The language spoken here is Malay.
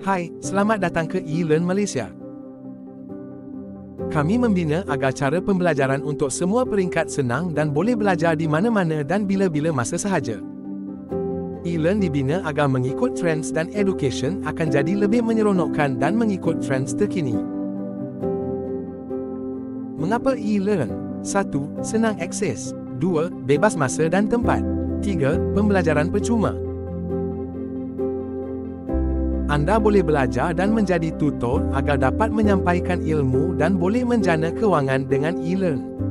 Hai, selamat datang ke eLearn Malaysia. Kami membina agar cara pembelajaran untuk semua peringkat senang dan boleh belajar di mana-mana dan bila-bila masa sahaja. eLearn dibina agar mengikut trends dan education akan jadi lebih menyeronokkan dan mengikut trends terkini. Mengapa eLearn? 1. Senang akses. 2. Bebas masa dan tempat. 3. Pembelajaran percuma. Anda boleh belajar dan menjadi tutor agar dapat menyampaikan ilmu dan boleh menjana kewangan dengan eLearn.